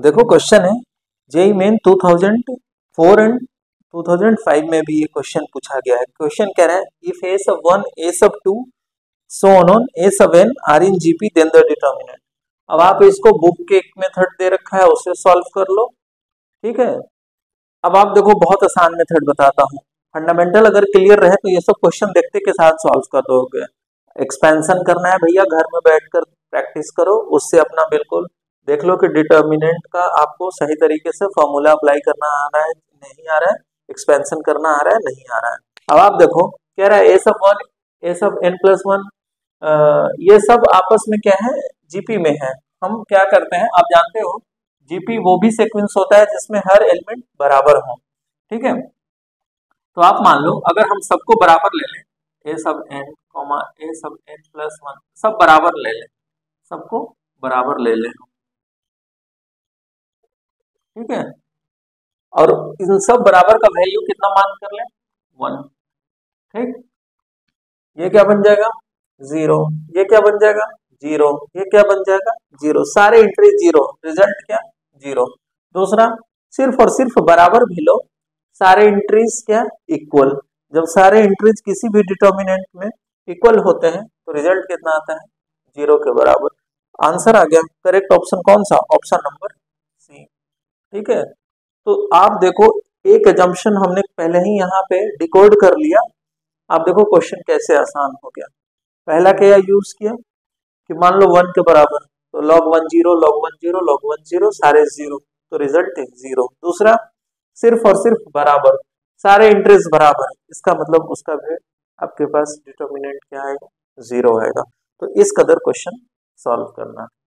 देखो क्वेश्चन है JEE main 2004 and 2005 में भी ये क्वेश्चन पूछा गया है। क्वेश्चन कह रहा है if a sub 1 a sub 2 so on a sub n are in GP then the determinant। अब आप इसको बुक के एक मेथड दे रखा है उससे सॉल्व कर लो, ठीक है। अब आप देखो बहुत आसान मेथड बताता हूँ, फंडामेंटल अगर क्लियर रहे तो ये सब क्वेश्चन देखते के साथ सॉल्व कर दोगे। एक्सपेंशन करना है भैया, घर में बैठकर प्रैक्टिस करो, उससे अपना बिल्कुल देख लो कि डिटर्मिनेंट का आपको सही तरीके से फॉर्मूला अप्लाई करना आ रहा है नहीं आ रहा है, एक्सपेंशन करना आ रहा है नहीं आ रहा है। अब आप देखो कह रहा है ए सब 1 ए सब n प्लस 1, ये सब आपस में क्या है जीपी में है। हम क्या करते हैं आप जानते हो, जीपी वो भी सीक्वेंस होता है जिसमें हर एलिमेंट बराबर हो, ठीक है। तो आप मान लो अगर हम सबको बराबर ले लें, ए सब n ए सब n प्लस 1 सब बराबर ले लें, सबको बराबर ले लें, ठीक है। और इन सब बराबर का वैल्यू कितना मान कर लें 1, ठीक। ये क्या बन जाएगा 0, ये क्या बन जाएगा 0, ये क्या बन जाएगा 0, सारे एंट्री 0, रिजल्ट क्या 0। दूसरा सिर्फ और सिर्फ बराबर भी लो, सारे एंट्रीज क्या इक्वल, जब सारे एंट्रीज किसी भी डिटर्मिनेंट में इक्वल होते हैं तो रिजल्ट कितना आता है 0 के बराबर। आंसर आ गया, करेक्ट ऑप्शन कौन सा, ऑप्शन नंबर सी, ठीक है। तो आप देखो एक एजम्पशन हमने पहले ही यहाँ पे डिकोड कर लिया। आप देखो क्वेश्चन कैसे आसान हो गया। पहला क्या यूज किया कि मान लो 1 के बराबर, तो log 1 0 log 1 0 log 1 0 सारे 0, तो रिजल्ट है 0। दूसरा सिर्फ और सिर्फ बराबर, सारे इंटरेस्ट बराबर, इसका मतलब उसका भी आपके पास डिटर्मिनेंट क्या आएगा 0 आएगा। तो इस कदर क्वेश्चन सॉल्व करना।